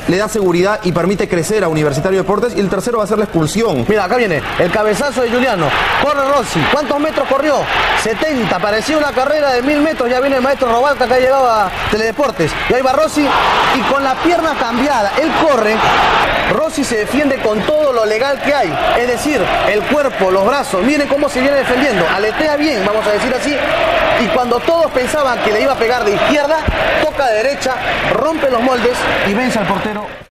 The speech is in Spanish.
le da seguridad y permite crecer a Universitario de Deportes, y el tercero va a ser la expulsión. Mira, acá viene el cabezazo de Juliano. Corre Rossi. ¿Cuántos metros corrió? 70. Parecía una carrera de 1000 metros. Ya viene el maestro Robalca, que ha llegado a Teledeportes. Y ahí va Rossi y con la pierna cambiada. Él corre. Rossi se defiende con todo lo legal que hay. Es decir, el cuerpo, los brazos. Miren cómo se viene defendiendo. Aletea bien, vamos a decir así. Y cuando todos pensaban que le iba a pegar de izquierda, toca de derecha, rompe los moldes y vence al portero.